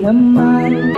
naman.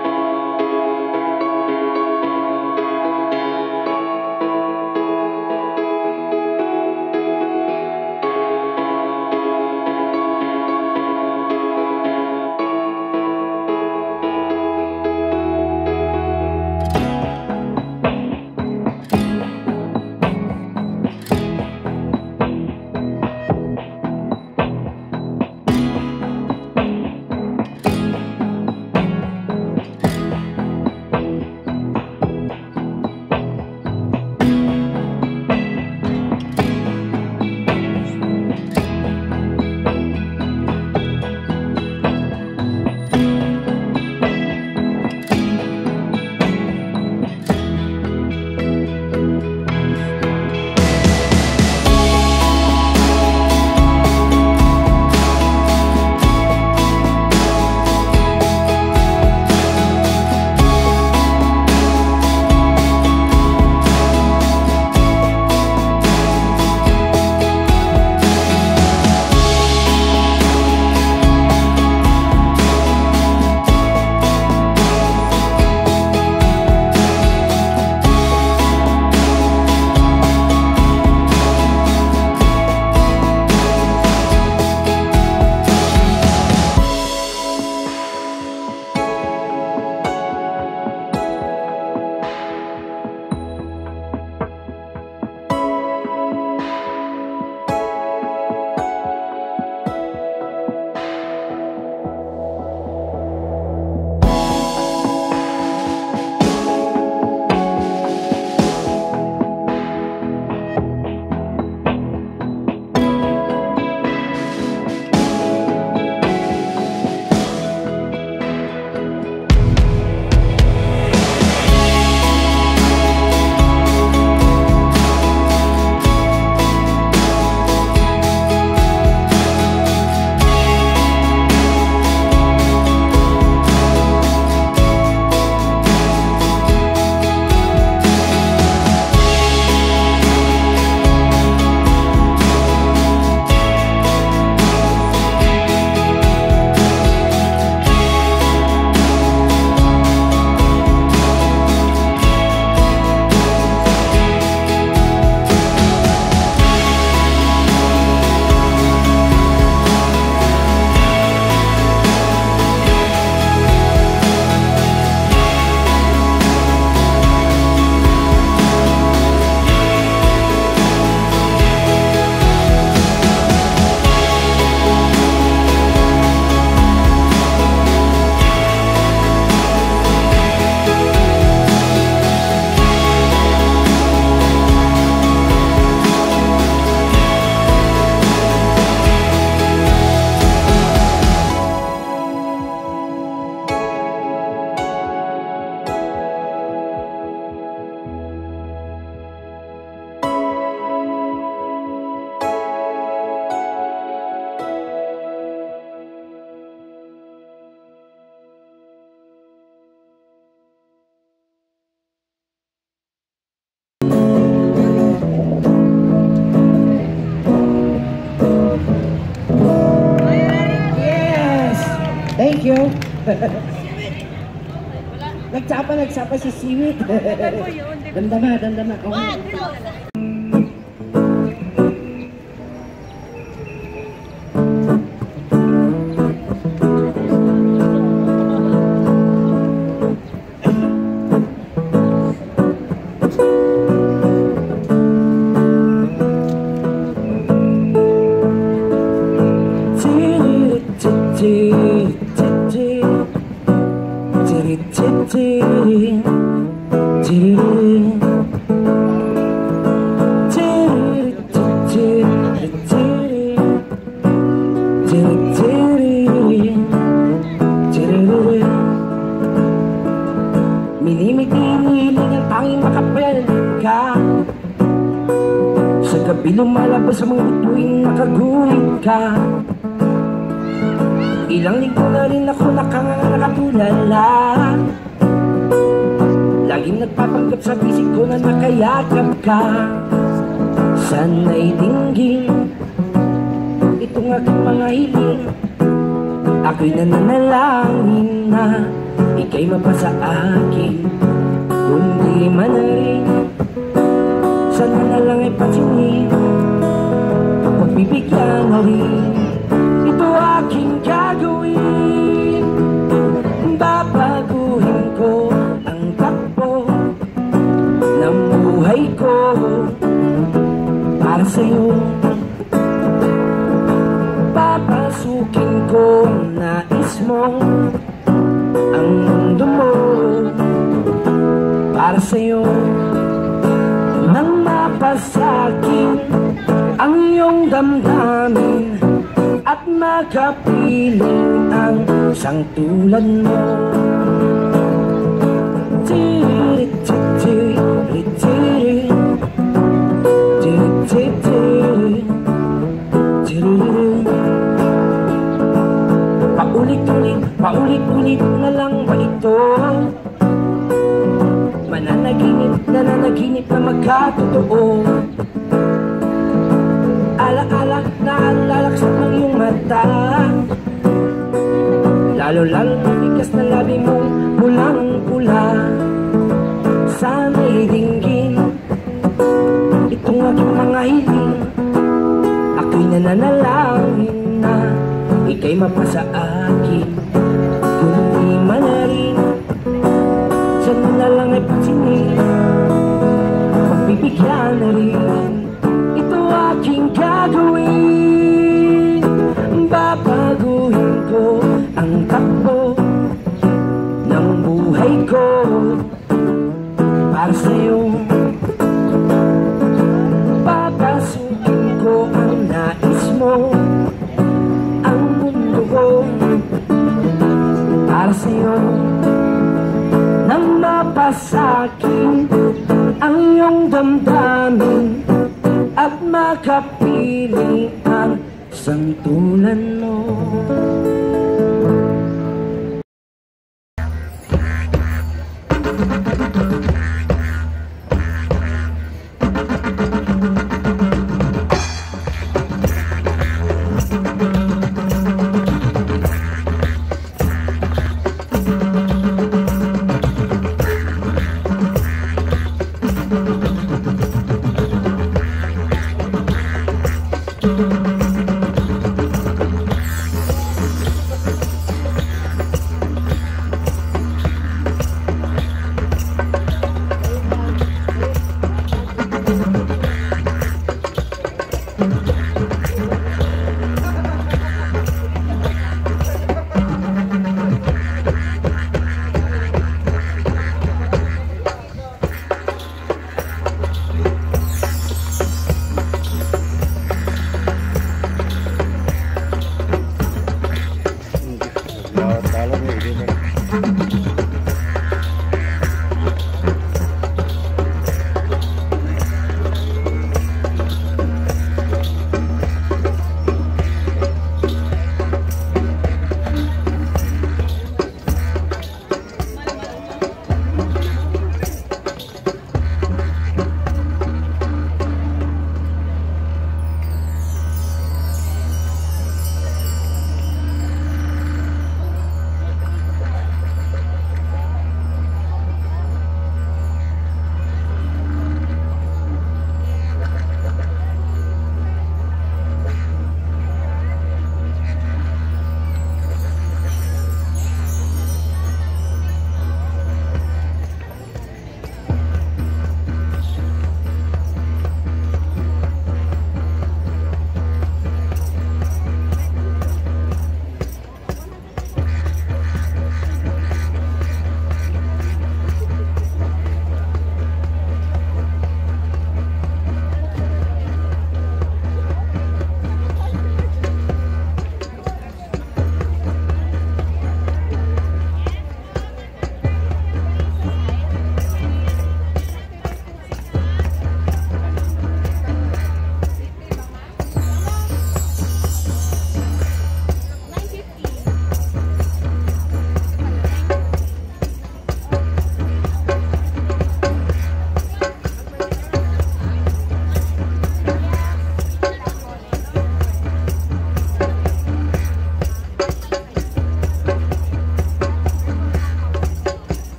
Thank you. Nagsapa si Siwit. Damdama. Minimiti-niling ang tanging makapalit ka. Sa gabi lumalabas ang mga tuwing nakaguhit ka. Ilang linggo na rin ako nakatulala. Laging nagpapanggap sa bisig ko na nakayakap ka. Sana'y dinggin itong aking mga hiling Ako'y nananalangin na ika'y mapasa akin. Kundi man na rin, sana na lang ay pansinin. Pagbibigyan na rin, ito aking gagawin. Babaguhin ko ang takbo ng buhay ko para sa'yo. Papasukin ko ang nais mo, ang mundo mo para sa'yo. Nang mapasakin ang iyong damdamin at makapiling ang isang tulad mo. Paulit-ulit na lang ba ito? Nananaginip na magkatotoo. Alak-alak na ang lalaksak ng iyong mata, lalo-lalo na bigas na labi mong pulang-pula. Sana'y dinggin itong aking mga hiling. Ako'y nananalangin na ika'y mapasa akin. Kundi man na rin, sana na lang ay pansinin. Pagbibigyan na rin, ito aking gagawin. Babaguhin ko ang takbo ng buhay ko para sa'yo. Papasukin ko ang nais mo, ang mundo ko para sa'yo. Nang mapasakin ang iyong damdamin